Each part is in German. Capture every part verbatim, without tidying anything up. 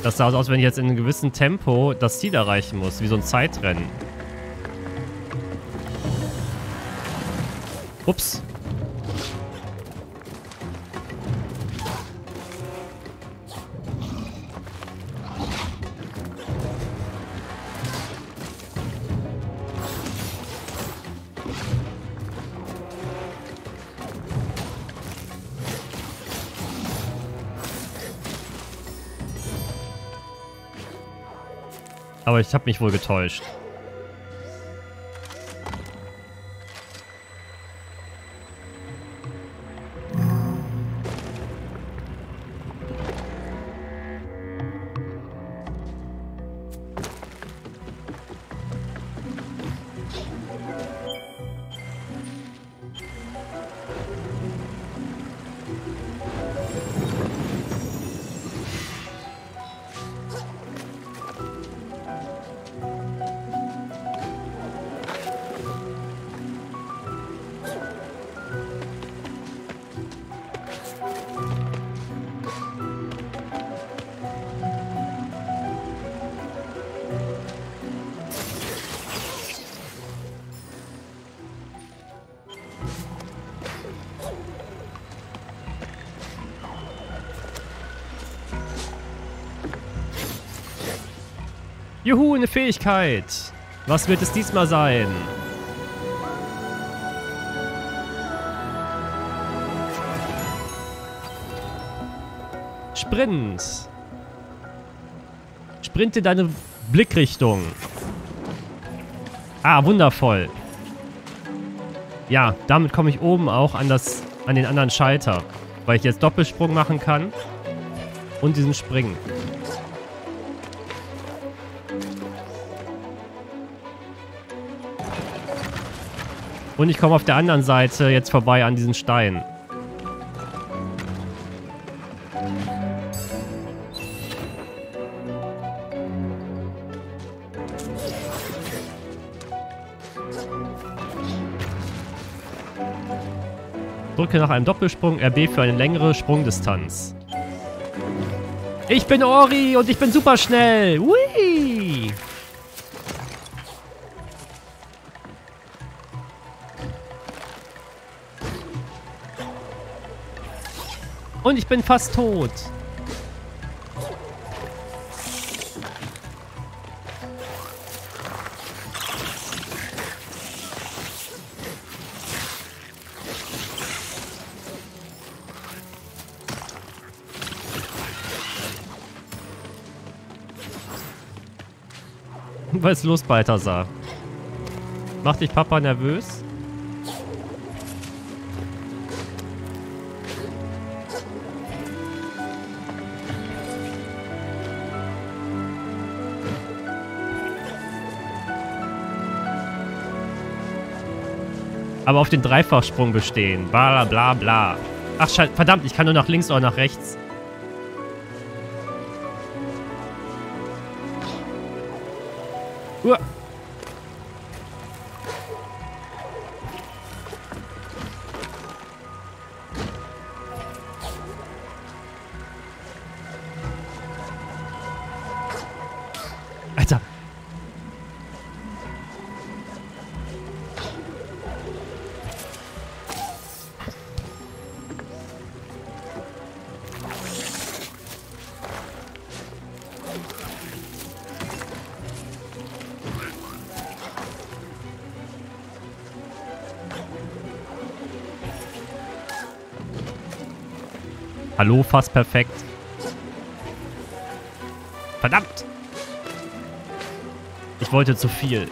Das sah so aus, wenn ich jetzt in einem gewissen Tempo das Ziel erreichen muss, wie so ein Zeitrennen. Ups. Aber ich habe mich wohl getäuscht. Juhu, eine Fähigkeit. Was wird es diesmal sein? Sprint. Sprinte deine Blickrichtung. Ah, wundervoll. Ja, damit komme ich oben auch an, das, an den anderen Schalter. Weil ich jetzt Doppelsprung machen kann. Und diesen Springen. Und ich komme auf der anderen Seite jetzt vorbei an diesen Stein. Drücke nach einem Doppelsprung R B für eine längere Sprungdistanz. Ich bin Ori und ich bin super schnell. Hui! Und ich bin fast tot. Was ist los, Balthasar? Macht dich Papa nervös? Aber auf den Dreifachsprung bestehen. Bla bla bla. Ach, verdammt, ich kann nur nach links oder nach rechts. Uah. Alter. Hallo, fast perfekt. Verdammt! Ich wollte zu viel.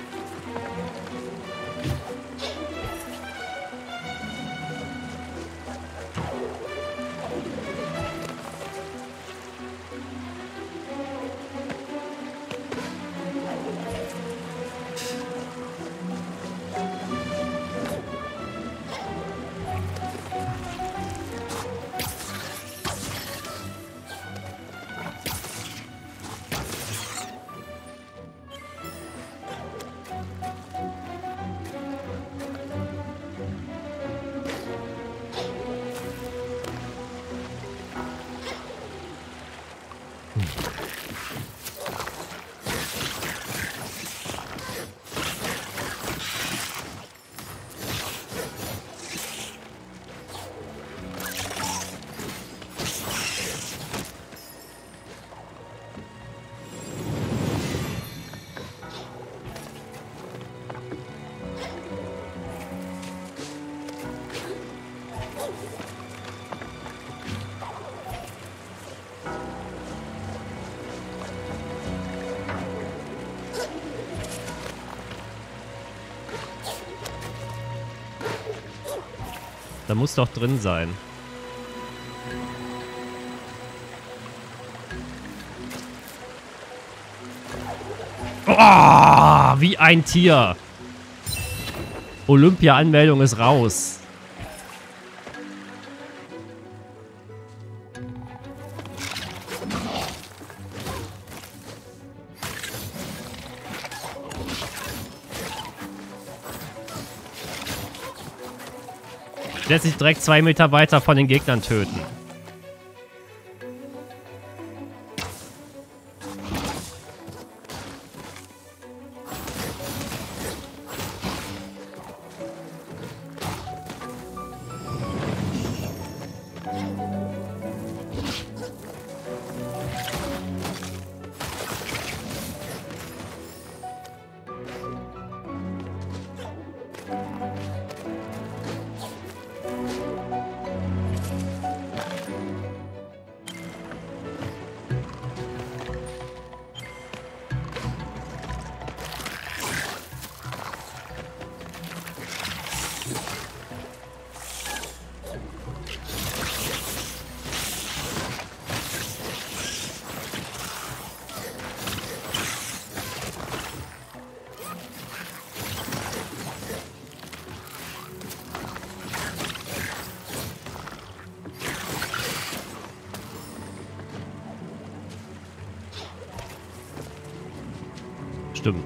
Da muss doch drin sein. Oh, wie ein Tier. Olympia-Anmeldung ist raus. Lässt sich direkt zwei Meter weiter von den Gegnern töten. Stimmt.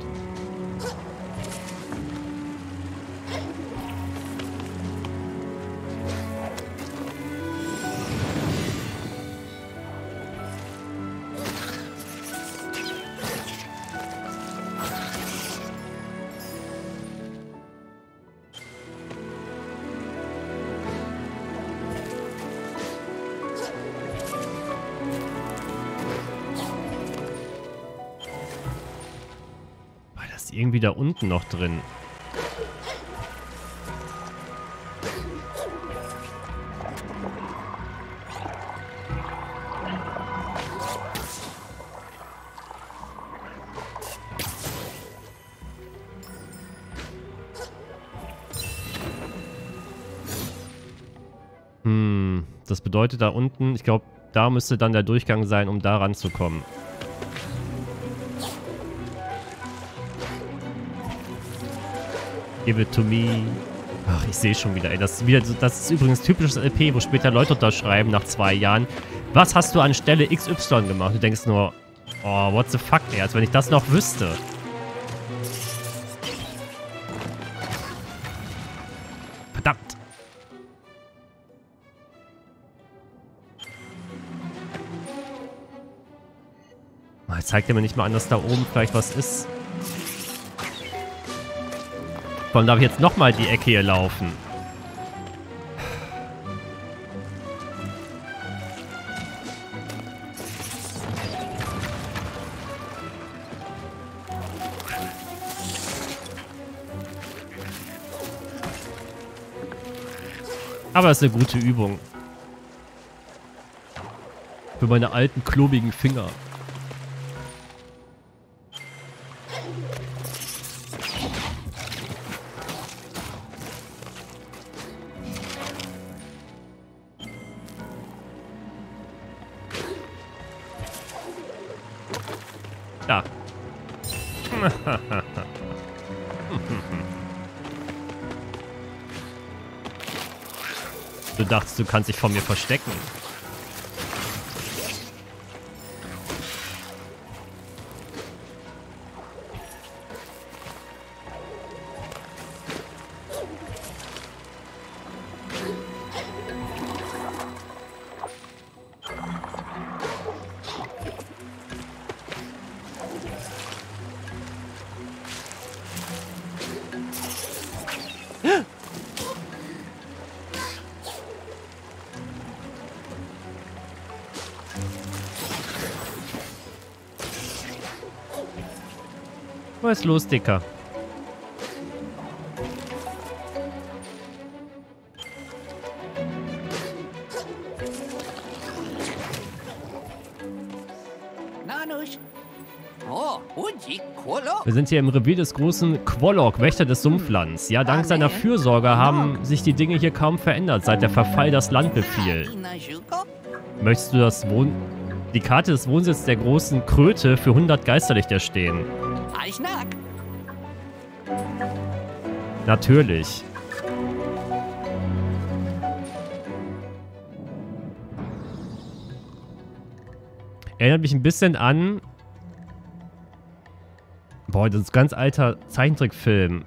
Irgendwie da unten noch drin. Hm, das bedeutet da unten, ich glaube, da müsste dann der Durchgang sein, um da ranzukommen. Give it to me. Ach, ich sehe schon wieder, ey. Das ist, wieder, das ist übrigens typisches L P, wo später Leute unterschreiben nach zwei Jahren. Was hast du an Stelle X Y gemacht? Du denkst nur, oh, what the fuck, ey, als wenn ich das noch wüsste. Verdammt. Jetzt zeigt er mir nicht mal an, dass da oben vielleicht was ist. Warum darf ich jetzt nochmal die Ecke hier laufen? Aber es ist eine gute Übung. Für meine alten, klobigen Finger. Da. Du dachtest, du kannst dich vor mir verstecken. Was ist los, Dicker? Nanusch. Oh, Wir sind hier im Revier des großen Quolok, Wächter des Sumpflands. Ja, dank seiner Fürsorge haben sich die Dinge hier kaum verändert, seit der Verfall das Land befiel. Möchtest du das Wohn... die Karte des Wohnsitzes der großen Kröte für hundert Geisterlichter stehen? Natürlich. Erinnert mich ein bisschen an... Boah, das ist ein ganz alter Zeichentrickfilm.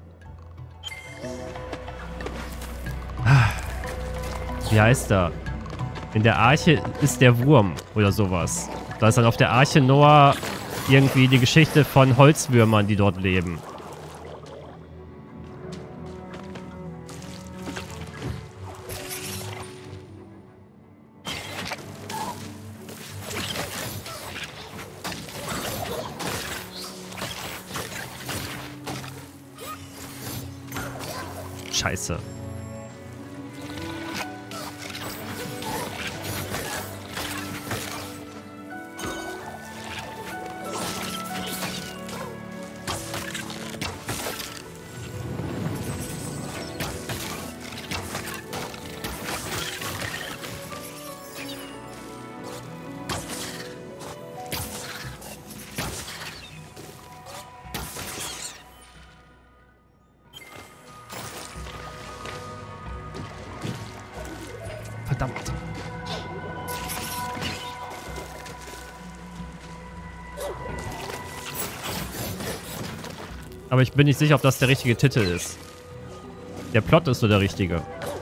Wie heißt er? In der Arche ist der Wurm oder sowas. Da ist dann auf der Arche Noah irgendwie die Geschichte von Holzwürmern, die dort leben. Scheiße. Verdammt. Aber ich bin nicht sicher, ob das der richtige Titel ist. Der Plot ist so der richtige.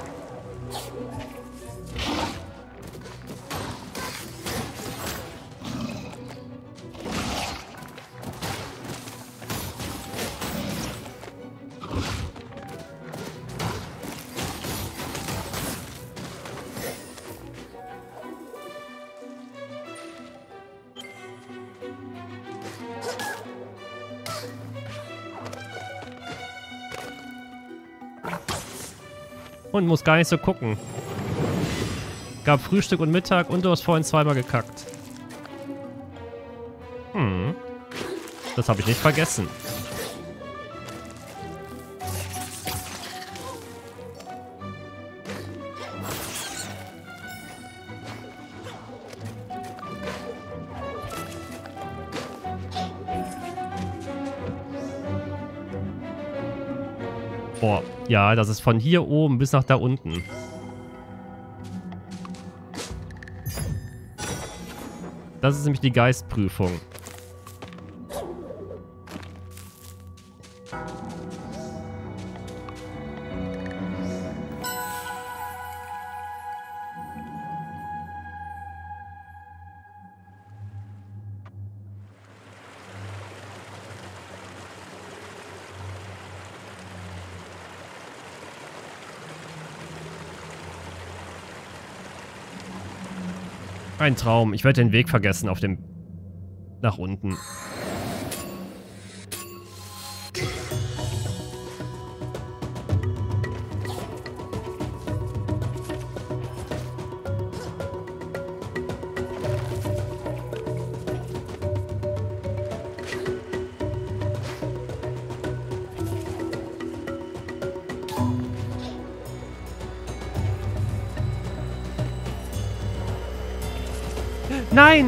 Und muss gar nicht so gucken. Gab Frühstück und Mittag und du hast vorhin zweimal gekackt. Hm. Das habe ich nicht vergessen. Boah, ja, das ist von hier oben bis nach da unten. Das ist nämlich die Geistprüfung. Ein Traum. Ich werde den Weg vergessen auf dem... nach unten. Nein!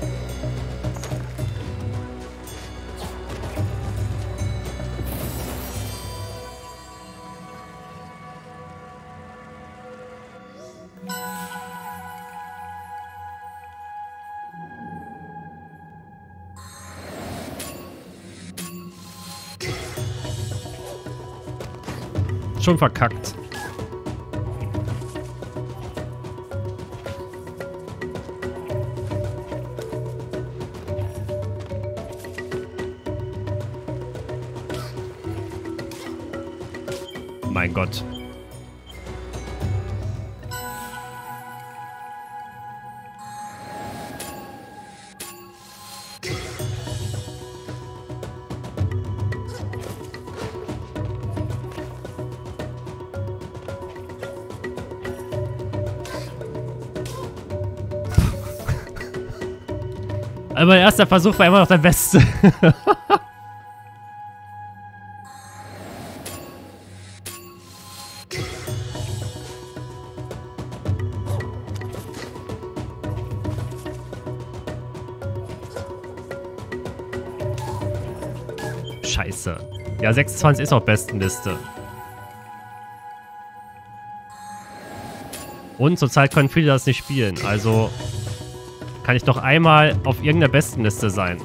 Schon verkackt. Mein Gott. Aber mein erster Versuch war immer noch der beste. scheiße. Ja, sechsundzwanzig ist auch Bestenliste. Und zurzeit können viele das nicht spielen. Also kann ich doch einmal auf irgendeiner Bestenliste sein.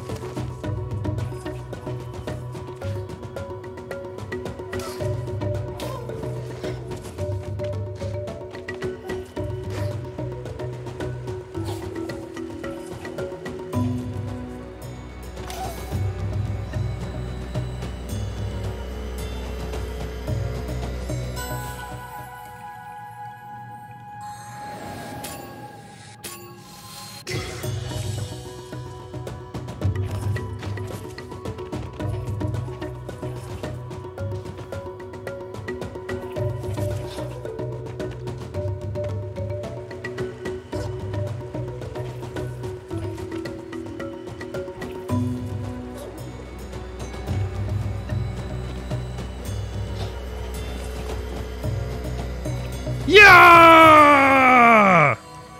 Ja!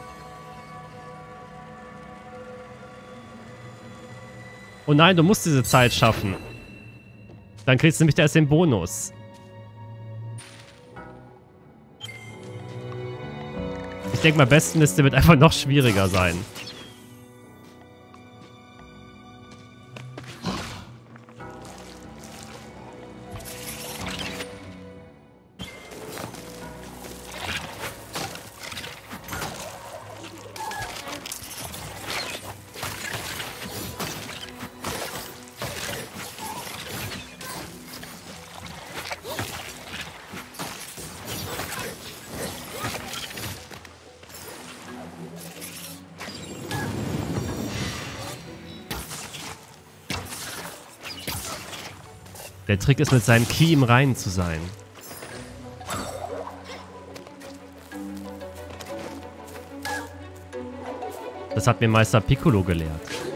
Oh nein, du musst diese Zeit schaffen. Dann kriegst du nämlich erst den Bonus. Ich denke mal, Bestenliste wird einfach noch schwieriger sein. Der Trick ist, mit seinem Ki im Reinen zu sein. Das hat mir Meister Piccolo gelehrt.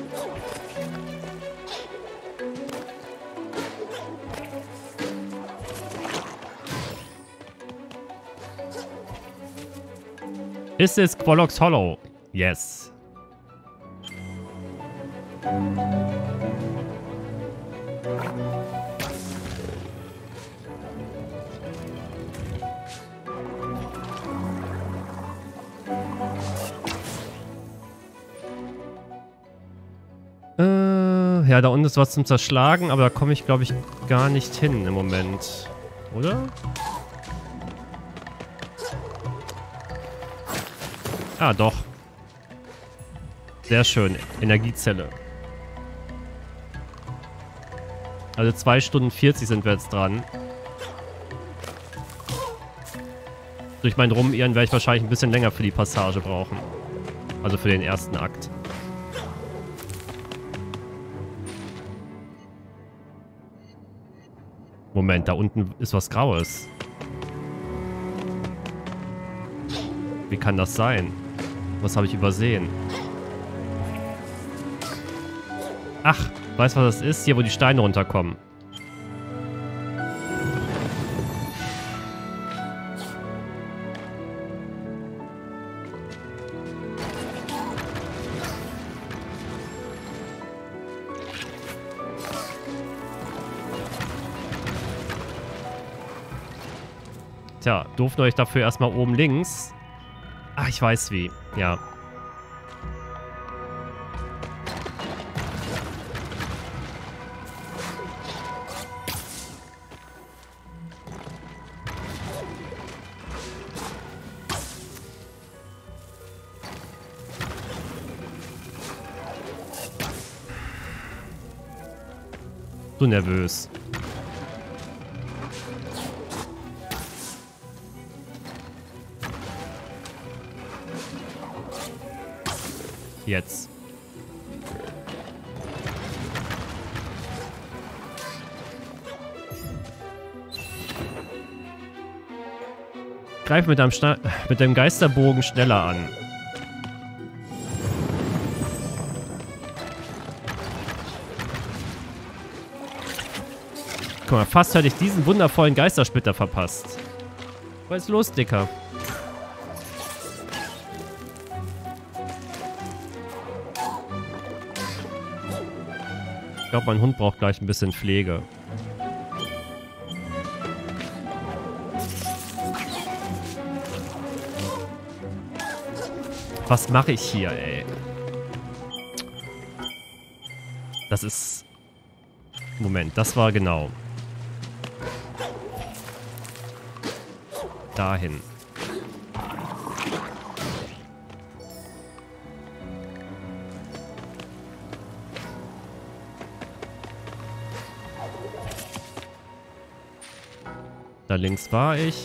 Ist es Quolox Hollow? Yes. Äh, ja, da unten ist was zum Zerschlagen, aber da komme ich, glaube ich, gar nicht hin im Moment. Oder? Ah, doch. Sehr schön. Energiezelle. Also zwei Stunden vierzig sind wir jetzt dran. Durch mein Rumirren werde ich wahrscheinlich ein bisschen länger für die Passage brauchen. Also für den ersten Akt. Moment, da unten ist was Graues. Wie kann das sein? Was habe ich übersehen? Ach, weißt du, was das ist? Hier, wo die Steine runterkommen. Tja, durften euch dafür erstmal oben links. Ach, ich weiß wie. Ja. So nervös. Jetzt. Greif mit deinem, Schna mit dem Geisterbogen schneller an. Guck mal, fast hätte ich diesen wundervollen Geistersplitter verpasst. Was ist los, Dicker? glaube, mein Hund braucht gleich ein bisschen Pflege. Was mache ich hier, ey? Das ist... Moment, das war genau. Dahin. Da links war ich.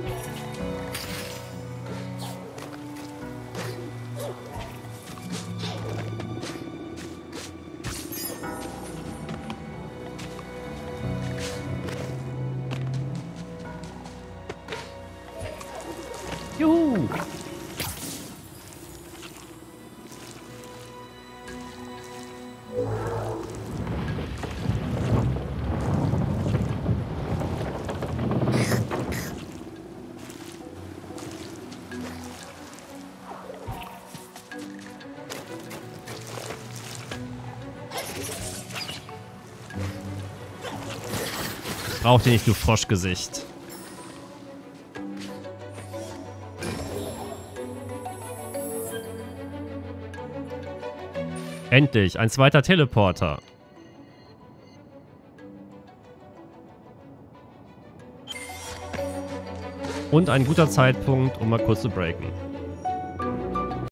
Juhu! Braucht ihr nicht, du Froschgesicht. Endlich, ein zweiter Teleporter. Und ein guter Zeitpunkt, um mal kurz zu breaken.